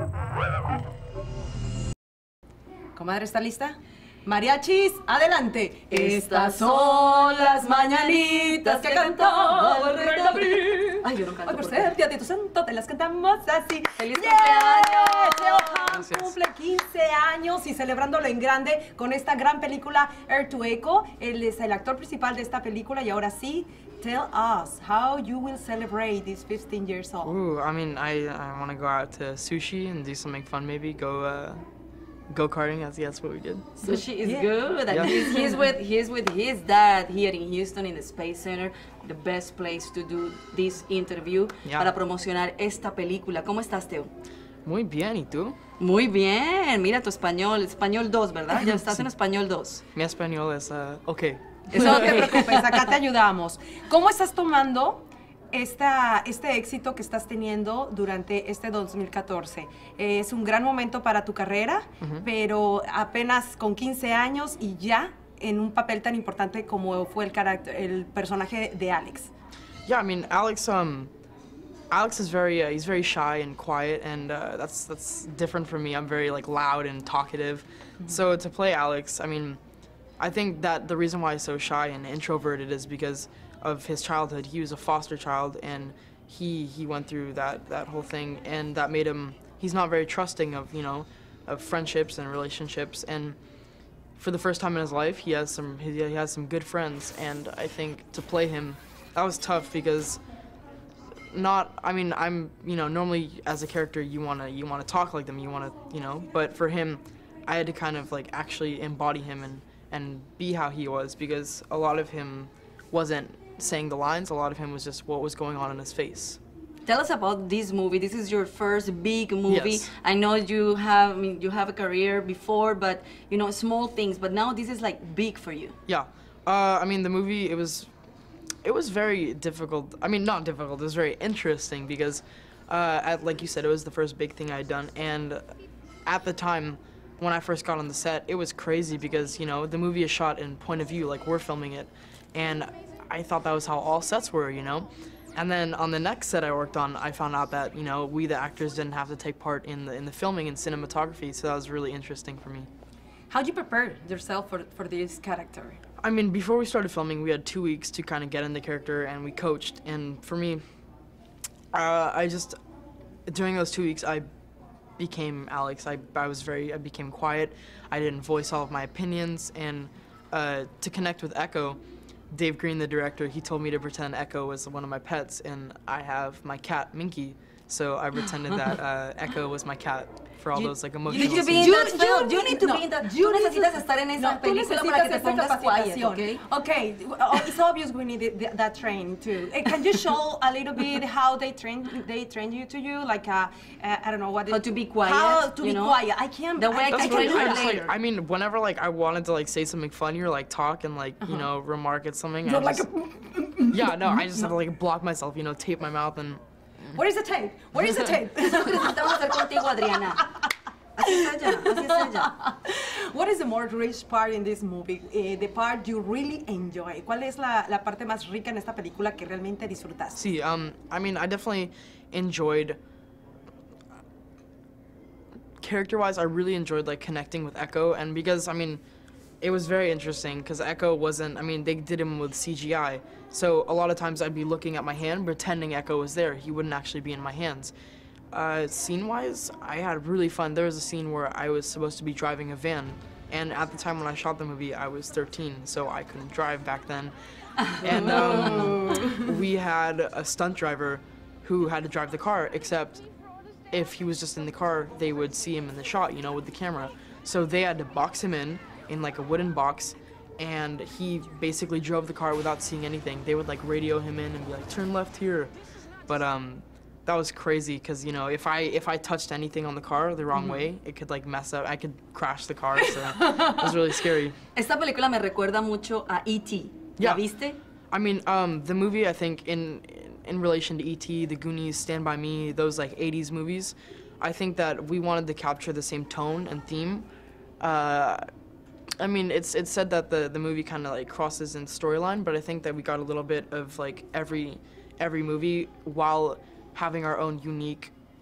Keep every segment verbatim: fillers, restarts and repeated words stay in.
Comadre, ¿está lista? Mariachis, adelante. Estas son las mañanitas que cantaba el rey David. Ay, yo no canto. Ay, por ser Dios de tu santo, te las cantamos así. ¡Feliz cumpleaños! Teo Han cumple quince años y celebrándolo en grande con esta gran película Air to Echo. Él es el actor principal de esta película y ahora sí, tell us how you will celebrate these fifteen years old. Ooh, I mean, I, I want to go out to sushi and do something fun maybe, go uh, go-karting, that's, that's what we did. Sushi is Yeah. good. And Yeah. he's, he's with he's with his dad here in Houston in the Space Center, the best place to do this interview Yeah. para promocionar esta película. ¿Cómo estás, Teo? Muy bien, ¿y tú? Muy bien. Mira tu español, español dos, ¿verdad? Ya estás en español dos. Mi español es uh, okay. Eso no te preocupes, acá te ayudamos. ¿Cómo estás tomando esta, este éxito que estás teniendo durante este dos mil catorce? Es un gran momento para tu carrera, Ujú. pero apenas con quince años y ya en un papel tan importante como fue el, carácter, el personaje de Alex. Yeah, I mean, Alex, um, Alex is very, uh, he's very shy and quiet, and uh, that's that's different from me. I'm very like loud and talkative. So to play Alex, I mean, I think that the reason why he's so shy and introverted is because of his childhood. He was a foster child, and he he went through that that whole thing, and that made him. He's not very trusting of you know, of friendships and relationships, and for the first time in his life, he has some he, he has some good friends, and I think to play him, that was tough because. Not, I mean, I'm, you know, normally as a character you wanna you wanna talk like them, you wanna, you know, but for him, I had to kind of like actually embody him and and be how he was because a lot of him wasn't saying the lines, a lot of him was just what was going on in his face. Tell us about this movie. This is your first big movie. Yes. I know you have, I mean, you have a career before, but you know, small things. But now this is like big for you. Yeah, uh, I mean the movie it was. It was very difficult. I mean, not difficult. It was very interesting because, uh, at, like you said, it was the first big thing I'd done. And at the time, when I first got on the set, it was crazy because, you know, the movie is shot in point of view, like we're filming it. And I thought that was how all sets were, you know? And then on the next set I worked on, I found out that, you know, we the actors didn't have to take part in the, in the filming and cinematography. So that was really interesting for me. How'd you prepare yourself for, for this character? I mean, before we started filming, we had two weeks to kind of get in the character, and we coached. And for me, uh, I just, during those two weeks, I became Alex. I, I was very, I became quiet. I didn't voice all of my opinions. And uh, to connect with Echo, Dave Green, the director, he told me to pretend Echo was one of my pets, and I have my cat, Minky. So I pretended that uh, Echo was my cat for all You- those like You emotional need to be scenes. in You- that film. you You need to no, be in that. you Tú need necesitas to- estar en esa No, tú película para que te necesitas esta pongas quiet, capacitación. okay? Okay, oh, it's obvious we need th- that training too. Uh, Can you show a little bit how they train they train you to you, like uh, uh, I don't know what. How it- to be quiet, How to you be know? quiet. I can't. The way I I, can I That's can really do train that. her like, later. I mean, whenever like I wanted to like say something funny or like talk and like you know remark at something, You're I like just, a, yeah, no, I just had to like block myself, you know, tape my mouth and Where is the tape? Where is the tape? Eso es lo que necesitamos hacer contigo, Adriana. Así es ella, así es ella. What is the more rich part in this movie? Eh, the part you really enjoy. ¿Cuál es la, la parte más rica en esta película que realmente disfrutaste? see. Um, I mean, I definitely enjoyed. Character-wise, I really enjoyed like connecting with Echo, and because I mean, it was very interesting because Echo wasn't. I mean, they did him with C G I, so a lot of times I'd be looking at my hand, pretending Echo was there. He wouldn't actually be in my hands. Uh, scene-wise, I had really fun. There was a scene where I was supposed to be driving a van, and at the time when I shot the movie, I was thirteen, so I couldn't drive back then. And um, we had a stunt driver who had to drive the car, except if he was just in the car, they would see him in the shot, you know, with the camera. So they had to box him in, in like a wooden box, and he basically drove the car without seeing anything. They would like radio him in and be like, turn left here. But um, that was crazy because, you know, if I if I touched anything on the car the wrong way, it could like mess up. I could crash the car, so it was really scary. Esta película me recuerda mucho a E T Yeah. ¿La viste? I mean, um, the movie, I think, in in relation to E T, The Goonies, Stand By Me, those like eighties movies, I think that we wanted to capture the same tone and theme. Uh, I mean, it's it's said that the the movie kind of like crosses in storyline, but I think that we got a little bit of like every every movie while having our own unique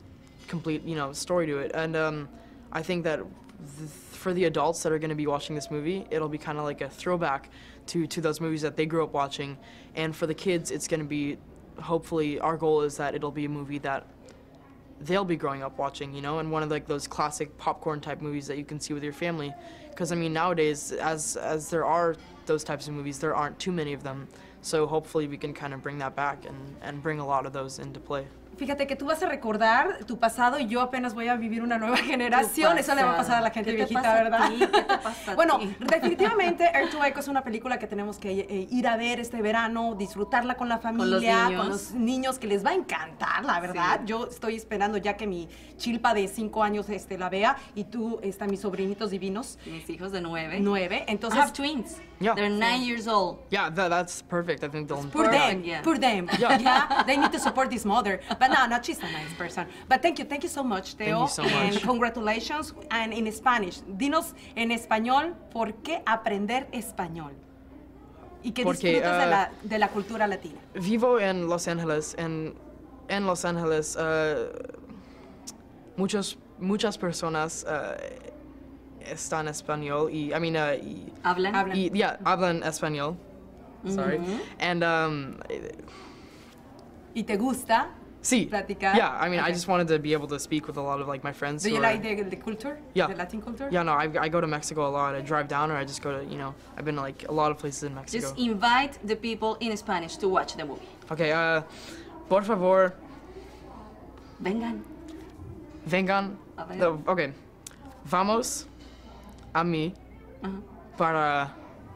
complete, you know, story to it. And um, I think that th- for the adults that are going to be watching this movie, it'll be kind of like a throwback to, to those movies that they grew up watching. And for the kids, it's going to be, hopefully, our goal is that it'll be a movie that they'll be growing up watching, you know, and one of like those classic popcorn type movies that you can see with your family. Because I mean, nowadays, as as there are those types of movies, there aren't too many of them. So hopefully we can kind of bring that back and, and bring a lot of those into play. Fíjate que tú vas a recordar tu pasado y yo apenas voy a vivir una nueva generación. Eso le va a pasar a la gente viejita, ¿verdad? ¿Qué te pasa a Bueno, ti? definitivamente Air to Echo es una película que tenemos que eh, ir a ver este verano, disfrutarla con la familia, niños. con los niños, que les va a encantar, la verdad. Sí. Yo estoy esperando ya que mi chilpa de cinco años este, la vea y tú, están mis sobrinitos divinos, Mis hijos de nueve. nueve. I Entonces, have twins. Yeah. They're nine years old. Yeah, that, that's perfect. I think they'll. Poor Perfect, them, yeah. poor them. Yeah. Yeah, they need to support this mother. But no, no, she's a nice person. But thank you, thank you so much, Theo. you so And much. congratulations. And in Spanish, dinos en español, ¿por qué aprender español? Y que Porque, disfrutes de, uh, la, de la cultura latina. Vivo en Los Ángeles, and en Los Ángeles, uh, muchos, muchas personas uh, están español y, I mean, uh, y, ¿Hablan? Hablan. y yeah, hablan español. Sorry. And um, ¿Y te gusta sí, platicar? yeah. I mean, I Okay. just wanted to be able to speak with a lot of like my friends. Do who you are- like the, the culture? Yeah. The Latin culture? Yeah, no, I, I go to Mexico a lot. I drive down, or I just go to, you know, I've been to like a lot of places in Mexico. Just invite the people in Spanish to watch the movie. Okay, uh, por favor, Vengan. vengan. A ver. No, okay, vamos a mí Ajá. para.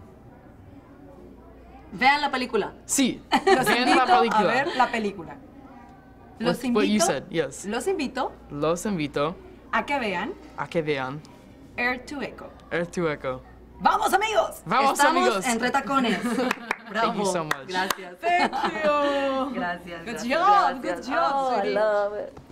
Vean la película. Sí, Los vean invito la a película. ver la película. Los What- invito, what you said, yes. los invito Los invito a que vean a que vean Air to Echo. Earth to Echo. ¡Vamos, amigos! Vamos, Estamos amigos. en Retacones. Bravo. Thank you so much. Gracias. Thank you. Gracias. Good gracias, job, gracias. good job, Oh, I sweetie. love it.